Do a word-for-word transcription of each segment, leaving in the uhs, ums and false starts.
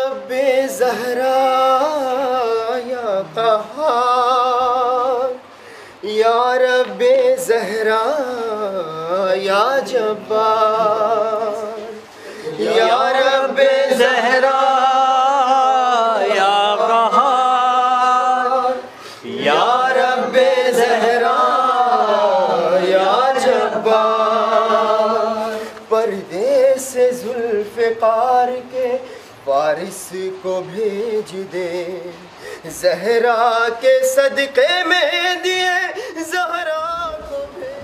रब्बे ज़हरा या क़हार, या रब्बे ज़हरा या जब्बार, या रब्बे ज़हरा या क़हार, या रब्बे ज़हरा या जब्बार। पर्दे से ज़ुल्फ़िकार के वारिस को भेज दे, ज़हरा के सदक़े में दिए ज़हरा को भेज।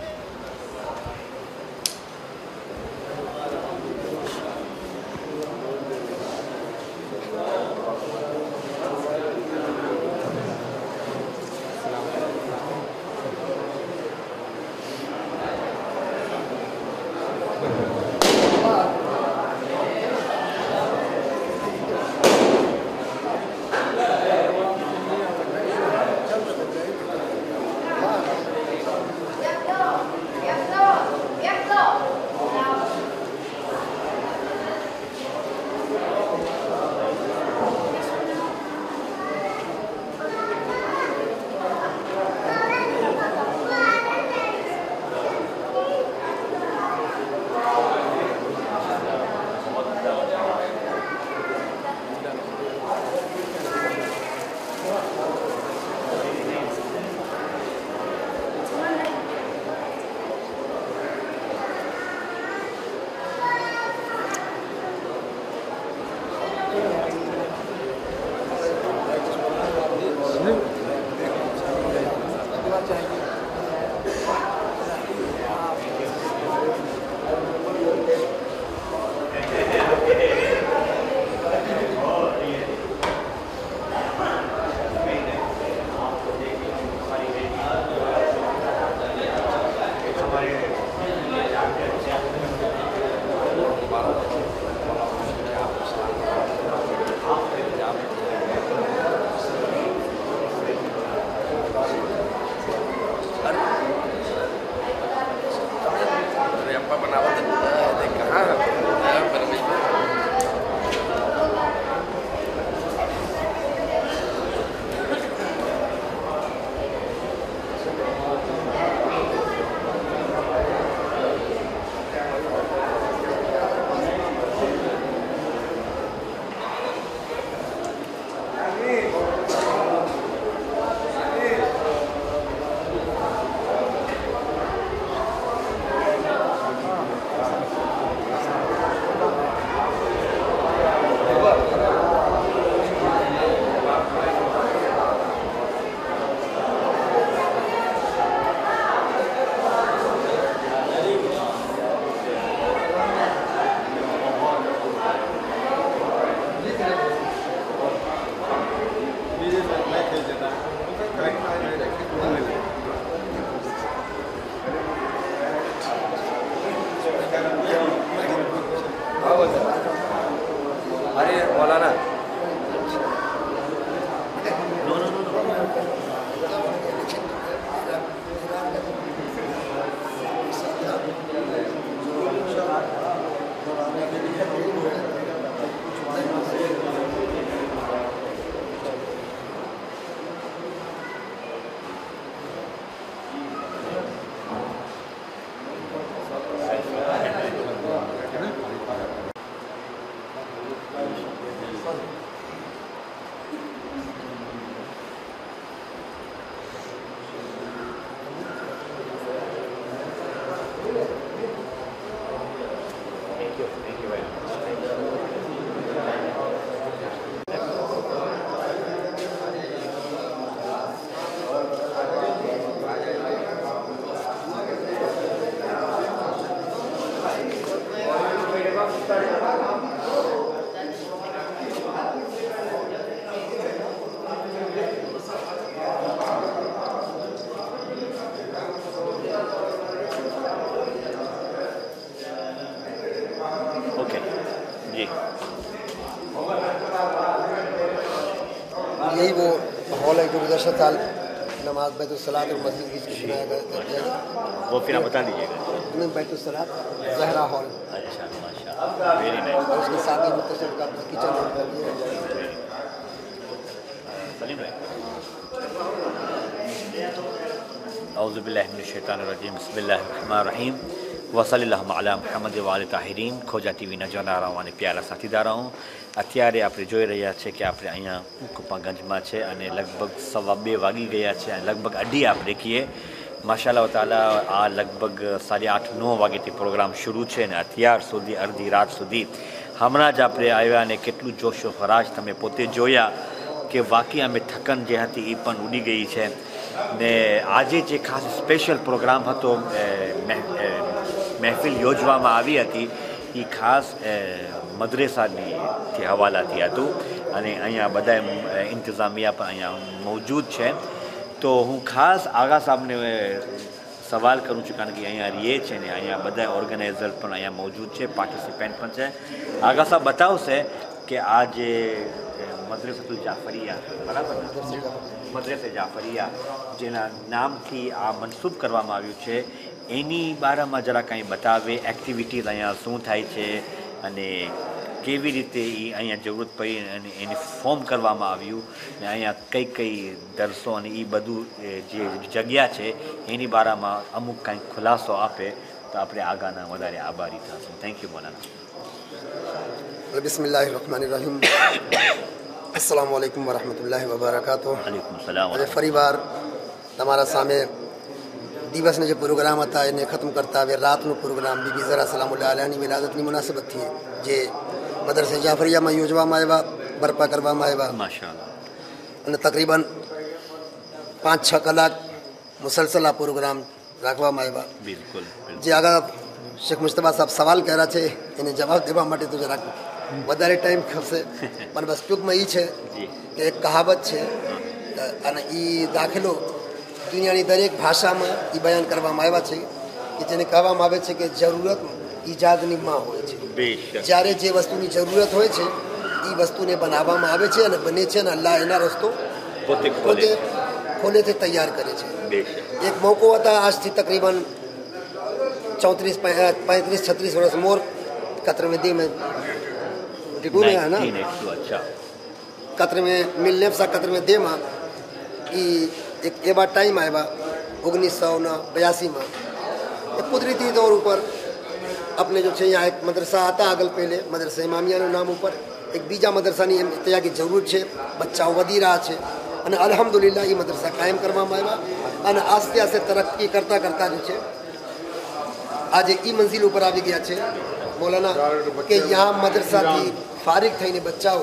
अरे मौलाना यही वो माहौल है जो गुज़श्ता साल नमाज बैतुस्सलात और मस्जिद की बनाया गया, वो फिर आप बता दीजिएगा। बैतुस्सलात ज़हरा हॉल, अच्छा माशाअल्लाह, वेरी नाइस। और उसके साथ ही मुतशद्दिक़ का किचन औज़ुबिल्लाहि मिनश्शैतानिर्रजीम बिस्मिल्लाहिर्रहमानिर्रहीम વસલ્લાહુ અલા મુહમ્મદ વાલે તાહિરીન ખોજા ટીવીના જોનારાઓ અને પ્યારા સાથીદારાઓ, અત્યારે આપણે જોઈ રહ્યા છે કે આપણે અહીંયા કુપાગંજમાં છે અને લગભગ સવા બે વાગી ગયા છે અને લગભગ અઢી આપણે કહીએ માશાઅલ્લાહ તાલા આ લગભગ સાડી આઠ નવ વાગ્યાથી પ્રોગ્રામ શરૂ છે અને અત્યાર સુધી અડધી રાત સુધી હમણાં જ આપણે આવ્યા અને કેટલું જોશો હરાજ તમે પોતે જોયા કે વાકઈ અમે થકન જે હતી એ પણ ઉડી ગઈ છે ને આજે જે ખાસ સ્પેશિયલ પ્રોગ્રામ હતો મહેફિલ યોજવામાં આવી હતી એ ખાસ મદ્રેસાની હવાલાથી હતું અને અહીંયા બધા ઇંતજામિયા પણ અહીંયા મૌજૂદ છે. તો હું ખાસ આગા સાહેબને સવાલ કરું છું કારણ કે અહીંયા રહીએ છે ને અહીંયા બધા ઓર્ગેનાઇઝર પણ અહીંયા મૌજૂદ છે, પાર્ટિસિપન્ટ પણ છે. આગા સાહેબ બતાવશે કે આ જે મદ્રેસતુલ જાફરિયા બરાબર મદ્રેસે જાફરિયા જેના નામથી આ મનસૂબ કરવામાં આવ્યું છે એની બારામાં જરા કંઈ બતાવે, એક્ટિવિટીઝ અહીંયા શું થાય છે અને કેવી રીતે એ અહીંયા જરૂરત પડી અને એને ફોર્મ કરવામાં આવ્યું ને અહીંયા કઈ કઈ દર્શો અને એ બધું જે જગ્યા છે એની બારામાં અમુક કંઈક ખુલાસો આપે તો આપણે આગળના વધારે આભારી થશું. થેન્ક યુ મોલાના. બિસ્મિલ્લાહિર્રહમાનિર્રહીમ. અસ્સલામુ અલૈકુમ વરહમતુલ્લાહિ વબરકાતુહ. વાલેકુમ સલામ. આજે ફરીવાર તમારા સામે દિવસના જે પ્રોગ્રામ હતા એને ખતમ કરતા હવે રાતનો પ્રોગ્રામ બીબી ઝરા સલામુલ્લાહ અલૈહાની વિલાદતની મુનાસબતથી જે મદરસે જાફરિયામાં યોજવામાં આવ્યા, બરપા કરવામાં આવ્યા માશાઅલ્લાહ અને તકરીબન પાંચ છ કલાક મુસલસલ આ પ્રોગ્રામ રાખવામાં આવ્યા. બિલકુલ. જે આગળ શેખ મુસ્તફા સાહેબ સવાલ કર્યા છે એને જવાબ દેવા માટે તો જરાક વધારે ટાઈમ ખપશે પણ બસ ટૂંકમાં એ છે કે એક કહાવત છે અને એ દાખલો દુનિયાની દરેક ભાષામાં એ બયાન કરવામાં આવ્યા છે કે જેને કહેવામાં આવે છે કે જરૂરત ઈજાદની માં હોય છે. જ્યારે જે વસ્તુની જરૂરત હોય છે એ વસ્તુને બનાવવામાં આવે છે અને બને છે અને અલ્લાહ એના રસ્તો પોતે ખોલેથી તૈયાર કરે છે. એક મોકો હતા આજથી તકરીબન चौंतीस पैंतीस छत्तीस वर्ष मोर कतर में दी में टिकू में है ना कतर में मिलने सा कतर में दे में एक एवा टाइम आया ओगनीस सौ न बयासी में एक कुदरती तौर पर अपने जो है यहाँ एक मदरसा आता આગળ पहले मदरसा इमामियाનું નામ ઉપર એક બીજા મદરસાની એમ તૈયારી જરૂર છે, બચ્ચાઓ વધી રહ્યા છે અને અલ્હમ્દુલિલ્લાહ એ મદરસા કાયમ કરવામાં આવ્યા અને આસ્તે આસ્તે તરક્કી કરતાં કરતાં જે છે આજે એ મંઝિલ ઉપર આવી ગયા છે મૌલાના કે यहाँ મદરસાથી ફારિગ થઈને બચ્ચાઓ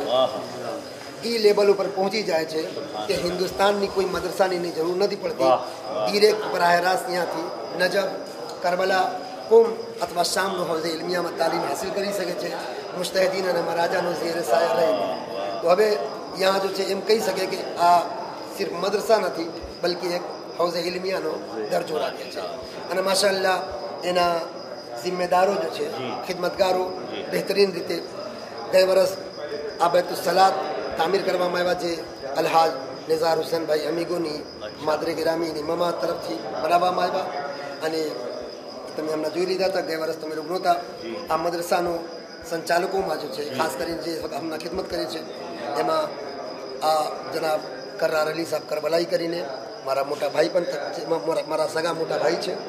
એ લેવલ ઉપર પહોંચી જાય છે કે હિન્દુસ્તાનની કોઈ મદરસાની જરૂર નથી પડતી. ડિરેક્ટ બરાહ રાસ્ત ત્યાંથી નજફ, કરબલા, કુમ અથવા શામનો હૌઝે ઇલ્મિયામાં તાલીમ હાસિલ કરી શકે છે મુસ્તહિદીન અને મહારાજાનો ઝેર સાયા રહે. તો હવે ત્યાં જો છે એમ કહી શકે કે આ સિર્ફ મદરસા નથી બલકી એક હૌઝે ઇલ્મિયાનો દરજ્જો રાખે છે અને માશાઅલ્લાહ એના જિમ્મેદારો જો છે ખિદમતગારો બહેતરીન રીતે ગઈ વર્ષ આ બેતુસલાત તામીર કરવામાં આવ્યા છે અલહાજ નિઝાર હુસેનભાઈ અમીગોની માદરે ગિરામીની મમા તરફથી બનાવવામાં આવ્યા અને તમે હમણાં જોઈ લીધા હતા ગઈ વર્ષ તમે લોકો નહોતા. આ મદરસાનો સંચાલકોમાં જો છે ખાસ કરીને જે હમણાં ખિદમત કરી છે એમાં આ જનાબ કર્રાર અલી સાહેબ કરબલાઈ કરીને મારા મોટા ભાઈ પણ મારા સગા મોટા ભાઈ છે.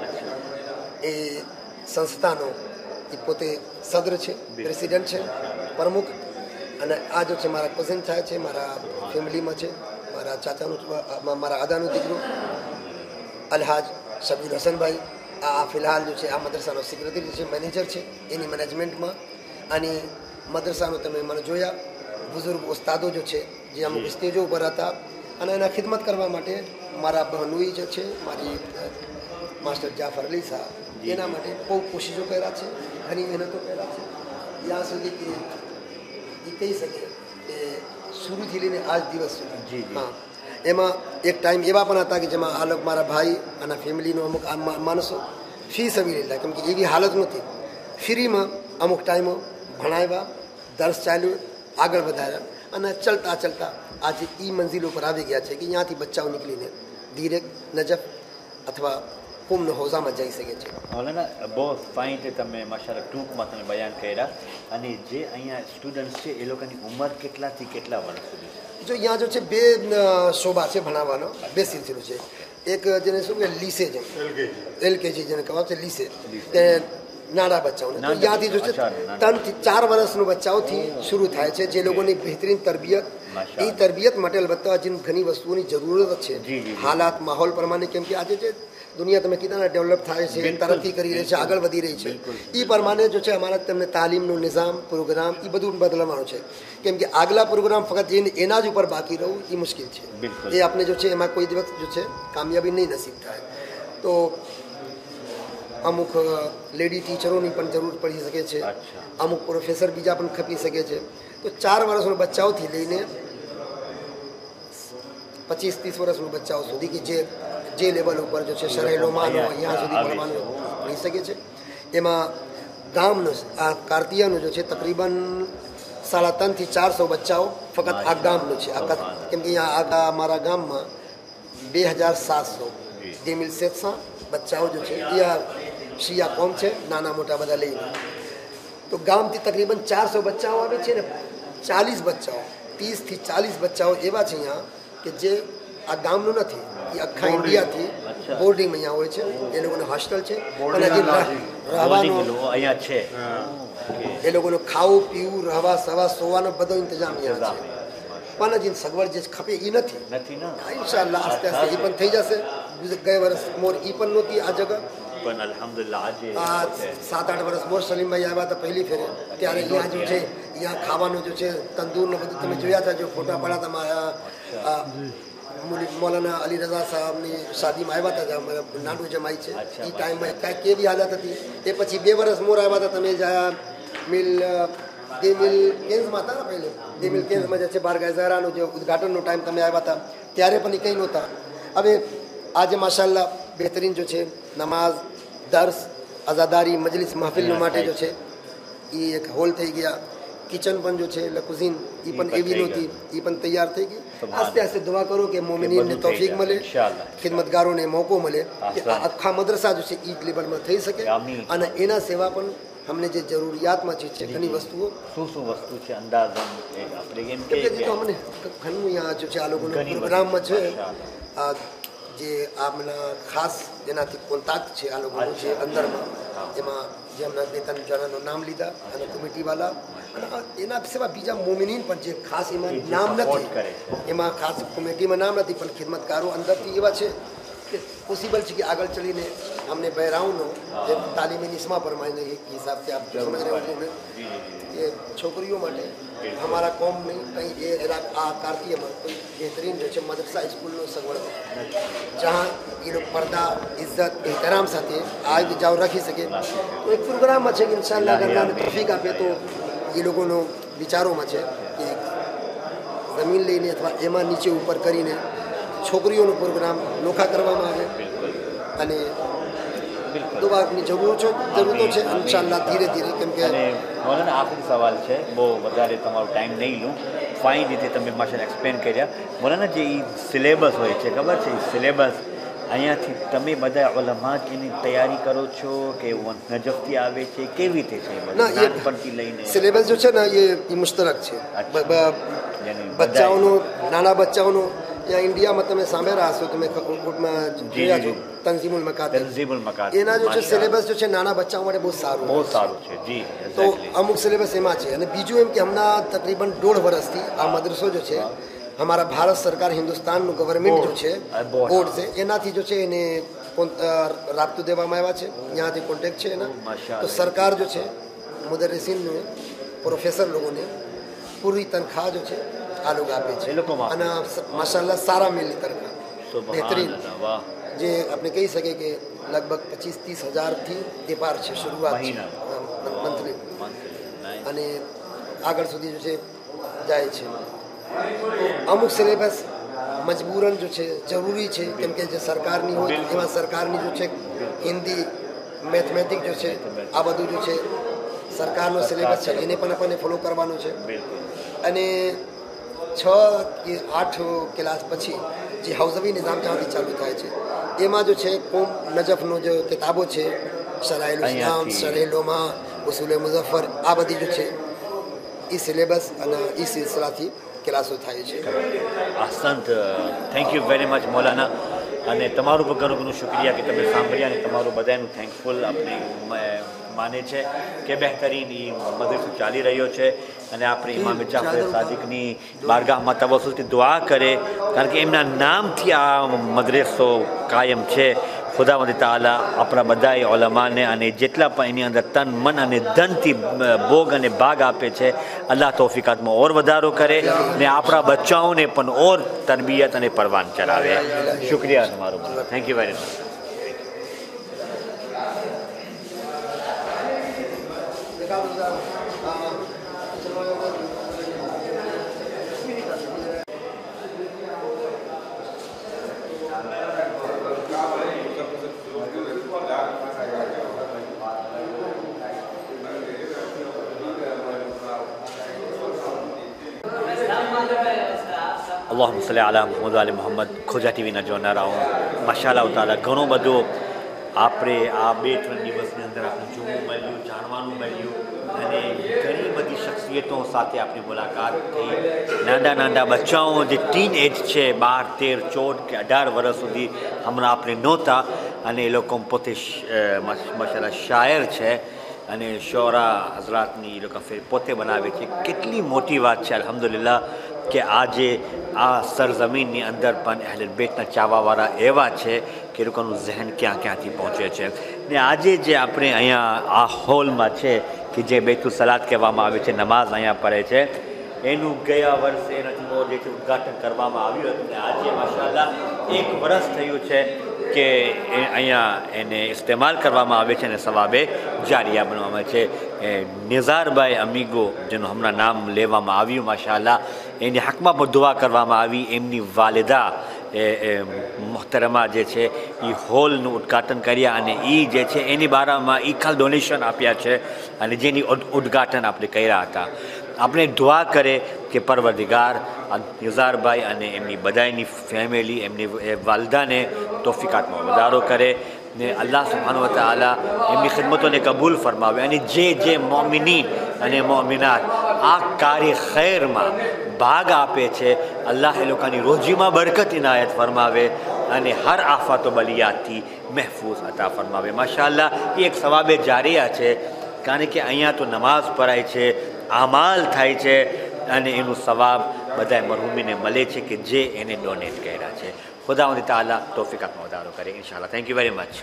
એ સંસ્થાનો એ પોતે સદ્ર છે, પ્રેસિડેન્ટ છે, પ્રમુખ અને આ જો છે મારા કઝિન થાય છે, મારા ફેમિલીમાં છે, મારા ચાચાનું મારા આદાનું દીકરું અલહાજ શબીર હસનભાઈ આ ફિલહાલ જો છે આ મદરસાનો સેક્રેટરી છે, મેનેજર છે એની મેનેજમેન્ટમાં. અને મદરસાનો તમે મને જોયા બુઝુર્ગ ઉસ્તાદો જો છે જે અમુક સ્ટેજો ઉપર હતા અને એના ખિદમત કરવા માટે મારા બહનોઈ જે છે મારી માસ્ટર જાફર અલી સાહેબ એના માટે બહુ કોશિશો કર્યા છે, ઘણી મહેનતો કર્યા છે ત્યાં સુધી કે એ કહી શકે કે શરૂથી લઈને આજ દિવસ સુધી. હા, એમાં એક ટાઈમ એવા પણ હતા કે જેમાં આ લોકો મારા ભાઈ અને ફેમિલીનો અમુક માણસો ફી સવી લેલા કેમ કે એવી હાલત નહોતી. ફ્રીમાં અમુક ટાઈમો ભણાવ્યા, દર્શ ચાલ્યું, આગળ વધાર્યા અને ચલતા ચલતા આજે એ મંઝિલ ઉપર આવી ગયા છે કે ત્યાંથી બચ્ચાઓ નીકળીને ડિરેક્ટ નજફ અથવા કુમનો હૌઝામાં જઈ શકે છે. મૌલાના બહુ ફાઇન રીતે તમે માશાઅલ્લાહ ટૂંકમાં તમે બયાન કર્યા અને જે અહીંયા સ્ટુડન્ટ્સ છે એ લોકોની ઉંમર કેટલાથી કેટલા વર્ષ સુધી? જો અહીંયા જો છે બે શોભા છે ભણાવવાનો, બે સિલસિલો છે. એક જેને શું કે લીસે છે, એલકેજી જેને કહેવાય છે લીસે, તે નાના બચ્ચાઓને તો ત્યાંથી જો છે ત્રણથી ચાર વર્ષનું બચ્ચાઓથી શરૂ થાય છે, જે લોકોની બહેતરીન તરબિયત, એ તરબિયત માટે અલબત્ત હજી ઘણી વસ્તુઓની જરૂરત છે, હાલાત માહોલ પ્રમાણે. કેમ કે આજે જે દુનિયા તમે કીધા ને ડેવલપ થાય છે, તરક્કી કરી રહી છે, આગળ વધી રહી છે, એ પ્રમાણે જો છે અમારા તમને તાલીમનો નિઝામ, પ્રોગ્રામ એ બધું બદલવાનું છે. કેમ કે આગલા પ્રોગ્રામ ફક્ત એના જ ઉપર બાકી રહું એ મુશ્કેલ છે. એ આપણે જો છે એમાં કોઈ દિવસ જો છે કામયાબી નહીં નસીબ થાય. તો અમુક લેડી ટીચરોની પણ જરૂર પડી શકે છે, અમુક પ્રોફેસર બીજા પણ ખપી શકે છે. તો ચાર વર્ષના બચ્ચાઓથી લઈને પચીસ ત્રીસ વર્ષના બચ્ચાઓ સુધી કે જે જે લેવલ ઉપર જો છે શહેરોમાં અહીંયા સુધી ભણવાનું ભણી શકે છે. એમાં ગામનું આ કાર્તિયાનું જો છે તકરીબન સાડા ત્રણથી ચારસો બચ્ચાઓ ફક્ત આ ગામનું છે. આ કેમ કે અહીંયા આ અમારા ગામમાં બે હજાર સાતસો જે મિલ સેતસા બચ્ચાઓ જો છે એ આ શિયા કોમ છે, નાના મોટા બધા લઈને. તો ગામથી તકરીબન ચારસો બચ્ચાઓ આવે છે ને ચાલીસ બચ્ચાઓ ત્રીસથી ચાલીસ બચ્ચાઓ એવા છે અહીંયા કે જે આ ગામનું નથી, એ આખા ઇન્ડિયાથી બોર્ડિંગ અહીંયા હોય છે. એ લોકોને હોસ્ટેલ છે અને હજી રહેવાનું અહીંયા છે, એ લોકોનું ખાવું પીવું રહેવા સવા સોવાનો બધો ઇંતજામ અહીંયા છે. પણ હજી સગવડ જે ખપે એ નથી. ઇન્શાલ્લાહ આસ્તે આસ્તે એ પણ થઈ જશે. ગયા વર્ષ મોર એ પણ નહોતી આ જગા, પણ અલ્હમ્દુલિલ્લાહ આજે આ સાત આઠ વર્ષ મોર સલીમભાઈ આવ્યા હતા પહેલી ફેરે, ત્યારે અહીંયા જો છે અહીંયા ખાવાનું જો છે તંદૂરને બધું તમે જોયા હતા, જો ફોટા પડ્યા હતા. મૌલાના અલી રઝા સાહેબની શાદીમાં આવ્યા હતા, અમારા નાનું જમાઈ છે, એ ટાઈમમાં કાંઈ કેવી હાલત હતી. એ પછી બે વર્ષ મોર આવ્યા હતા, તમે જ્યાં મિલ દે મિલ કેન્સમાં હતા ને પહેલે દે મિલ કેન્સમાં જે છે બાર ગઝારાનું જે ઉદઘાટનનો ટાઈમ તમે આવ્યા હતા, ત્યારે પણ એ કંઈ નહોતા. હવે આજે માશાલ્લાહ બહેતરીન જો છે નમાઝ, દર્સ, આઝાદારી, મજલિસ, મહફિલ માટે જો છે એ એક હોલ થઈ ગયા. કિચન પણ જો છે લકુઝીન એ પણ એવી નહોતી, એ પણ તૈયાર થઈ ગઈ. આસ્તે આસ્તે દુઆ કરો કે મોમિનીનને તૌફીક મળે, ખિદમતગારોને મોકો મળે કે આખા મદ્રસા જો છે ઈ લેવલમાં થઈ શકે. અને એના સેવા પણ અમને જે જરૂરિયાતમાં છે ઘણી વસ્તુઓ શું શું વસ્તુ છે અંદાજન આપણે એમ કે તો અમને ઘણું અહીંયા જો છે આ લોકોના પ્રોગ્રામમાં છે. આ જે આમના ખાસ જેનાથી કોન્ટેક્ટ છે આ લોકોનું છે અંદરમાં, એમાં જે હમણાં બે ત્રણ જણાનું નામ લીધા અને કમિટીવાલા, અને એના સિવાય બીજા મોમિનીન પણ જે ખાસ એમાં નામ નથી, એમાં ખાસ કમિટીમાં નામ નથી, પણ ખિદમતકારો અંદરથી એવા છે કે પોસિબલ છે કે આગળ ચલીને અમને બહેરાઓનો જે તાલીમી નિસ્મા પ્રમાણે હિસાબથી આપ સમજ રહે हो ये છોકરીઓ માટે हमारा कौम में कहीं ये आ कार्तियમાં કોઈ બહેતરીન जो છે મદરસા સ્કૂલનો સગવડ જहाँ એ લોકો પડદા, ઇજ્જત, એહતરામ સાથે આગ જાવ રાખી શકે. તો એક પ્રોગ્રામમાં છે કે ઇન્શાઅલ્લાહ અલ્લાહને તૌફીક આપે તો એ લોકોનો વિચારોમાં છે કે જમીન લઈને અથવા એમાં નીચે ઉપર કરીને છોકરીઓનો પ્રોગ્રામ નોખા કરવામાં આવે. અને દુઆની જરૂર છે, જરૂરતો છે ઇન્શાઅલ્લાહ ધીરે ધીરે. કેમ કે મૌલાના આખરી સવાલ છે, બહુ વધારે તમારો ટાઈમ નહીં લઉં. ફાઇન રીતે તમે માશાલ્લાહ એક્સપ્લેન કર્યા. મૌલાના જે એ સિલેબસ હોય છે ખબર છે, એ સિલેબસ અહીંયાથી તમે બધા ઉલમા એની તૈયારી કરો છો કે નજફથી આવે છે, કેવી રીતે છે? નાનપણથી લઈને સિલેબસ જો છે ને એ મુશ્તરક છે. બચ્ચાઓનું, નાના બચ્ચાઓનું ત્યાં ઇન્ડિયામાં તમે સાંભળ્યા હશો, તમે જોયા છો તંઝીમુલ મકાતિબ, તંઝીમુલ મકાતિબ એના જો છે સિલેબસ જો છે નાના બચ્ચાઓ માટે બહુ સારું બહુ સારું છે. જી, તો અમુક સિલેબસ એમાં છે. અને બીજું એમ કે હમણાં તકરીબન દોઢ વર્ષથી આ મદરસો જો છે हमारा भारत सरकार हिंदुस्तानનું ગવર્મેન્ટ જો છે બોર્ડ છે એનાથી જો છે એને રાબતો દેવામાં આવ્યા છે, ત્યાંથી કોન્ટેક્ટ છે એના. તો સરકાર જો છે મુદર્રિસીનને, પ્રોફેસર લોકોને પૂરી તનખ્વાહ જો છે આ લોકો આપે છે. અને માશાલ્લાહ સારા મિલની તનખ્વાહ બહેતરીન, જે આપણે કહી શકીએ કે લગભગ પચીસ ત્રીસ હજારથી એ પાર છે શરૂઆત મંથલી, અને આગળ સુધી જો છે જાય છે. તો અમુક સિલેબસ મજબૂરન જો છે જરૂરી છે, કેમ કે જે સરકારની હોય એમાં સરકારની જો છે હિન્દી, મેથમેટિક જો છે આ બધું જો છે સરકારનો સિલેબસ છે, એને પણ આપણને ફોલો કરવાનું છે. અને છ કે આઠ ક્લાસ પછી જે હૌઝવી નિઝામ જ્યાંથી ચાલુ થાય છે એમાં જો છે કોમ નજફનો જે કિતાબો છે, શરાઇલ ઇસ્લામ, શરેલોમાં, ઉસૂલ મુઝફ્ફર, આ બધી જો છે એ સિલેબસ અને એ સિલસિલાથી ક્લાસો થાય છે. અહસંત, થેન્ક યુ વેરી મચ મૌલાના. અને તમારું પણ ઘણું ઘણું શુક્રિયા કે તમે સાંભળ્યા અને તમારું બધાનું થેન્કફુલ આપણે માને છે કે બહેતરીન એ મદરસો ચાલી રહ્યો છે અને આપણે ઇમામ જાફર સાદિકની બારગાહમાં તવસુલથી દુઆ કરે કારણ કે એમના નામથી આ મદરસો કાયમ છે. ખુદાવંદ તાલા આપણા બધા ઓલમાને અને જેટલા પણ એની અંદર તન મન અને ધનથી ભોગ અને ભાગ આપે છે અલ્લાહ તૌફીકાતમાં ઓર વધારો કરે ને આપણા બચ્ચાઓને પણ ઓર તરબિયત અને પરવાન ચલાવે. શુક્રિયા તમારો. Thank you very much. અલ્લાહુમ્મા સલ્લી અલા મુહમ્મદ અલી મુહમ્મદ. ખોજા ટીવીના જોનારાઓ માશાઅલ્લાહ તાલા ઘણો બધો આપણે આ બે ત્રણ દિવસની અંદર આપણે જોવું મળ્યું, જાણવાનું મળ્યું અને ઘણી બધી શખ્સિયતો સાથે આપણી મુલાકાત થઈ. નાના નાના બચ્ચાઓ જે ટીન એજ છે બાર તેર ચૌદ કે અઢાર વર્ષ સુધી હમણાં આપણે નહોતા અને એ લોકો પોતે માશાઅલ્લાહ શાયર છે અને શોરા હઝરાતની એ લોકો પોતે બનાવે છે. કેટલી મોટી વાત છે અલ્હમ્દુલિલ્લાહ કે આજે આ સરઝમીનની અંદર પણ અહેલ બેતના ચાહવાવાળા એવા છે કે લોકોનું ઝહેન ક્યાં ક્યાંથી પહોંચે છે. ને આજે જે આપણે અહીંયા આ હોલમાં છે કે જે બેતુલ સલાત કહેવામાં આવે છે, નમાઝ અહીંયા પડે છે, એનું ગયા વર્ષે એનાથી મોર જે ઉદ્ઘાટન કરવામાં આવ્યું હતું ને આજે માશાઅલ્લાહ એક વર્ષ થયું છે કે અહીંયા એને ઇસ્તેમાલ કરવામાં આવે છે અને સવાબે જારિયા બનવામાં છે. નિઝારભાઈ અમીગો જેનું હમણાં નામ લેવામાં આવ્યું માશાઅલ્લાહ એની હકમાં પણ દુઆ કરવામાં આવી. એમની વાલિદા એ મોહતરમા જે છે એ હોલનું ઉદ્ઘાટન કર્યા અને એ જે છે એની બારામાં એ ખાલી ડોનેશન આપ્યા છે અને જેની ઉદ્ઘાટન આપણે કર્યા હતા. આપણે દુઆ કરે કે પરવરદિગાર નિઝારભાઈ અને એમની બધાની ફેમિલી એમની વાલદાને તોફીકાતમાં વધારો કરે ને અલ્લાહ સુબ્હાનહુ વ તઆલા એમની ખિદમતોને કબૂલ ફરમાવે અને જે જે મોમિની અને મોમિનાત આ કાર્ય ખૈરમાં ભાગ આપે છે અલ્લાહ એ લોકોની રોજીમાં બરકત ઇનાયત ફરમાવે અને હર આફતો બલિયાતથી મહેફૂઝ અતા ફરમાવે. માશાઅલ્લાહ એ એક સવાબે જારિયા છે કારણ કે અહીંયા તો નમાઝ પઢાય છે, આમાલ થાય છે અને એનું સવાબ બધા મરહુમીને મળે છે કે જે એને ડોનેટ કર્યા છે. ખુદાવંદ તાલા તૌફીકાતમાં વધારો કરે ઇન્શાઅલ્લાહ. Thank you very much.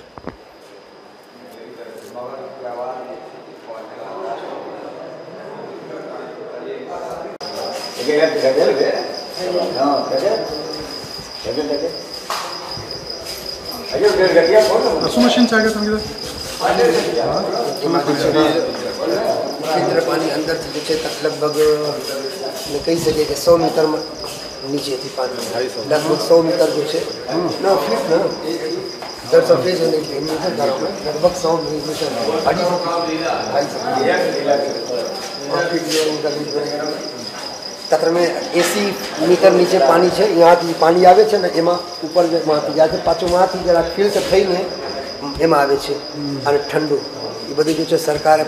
શું મશીન ચાલે તમે ફિલ્ટર પાણી અંદરથી જે છે લગભગ ને કહી શકીએ કે સો મીટરમાં નીચેથી પાણી લગભગ સો મીટર जो છે ના ફીટ ના दर सरफेस होने के लिए लगभग सौ मीटर कतर में एसी मीटर नीचे पानी है. यहाँ पानी आवे છે ને એમાં ઉપર માંથી જાય છે પાછું માંથી જરા ફિલ્ટર થઈને એમાં આવે છે અને ઠંડુ એ બધું જે છે સરકારે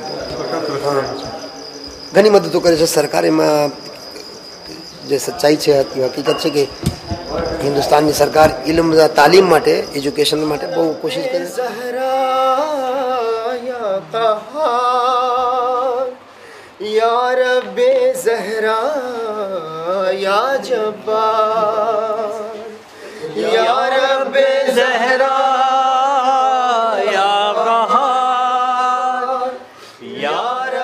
ઘણી મદદો કરે છે. સરકાર એમાં જે સચ્ચાઈ છે એ હકીકત છે કે હિન્દુસ્તાનની સરકાર ઇલ્મ તાલીમ માટે એજ્યુકેશન માટે બહુ કોશિશ કરે છે. या रब्बे ज़हरा या जब्बार या रब्बे ज़हरा या क़हार या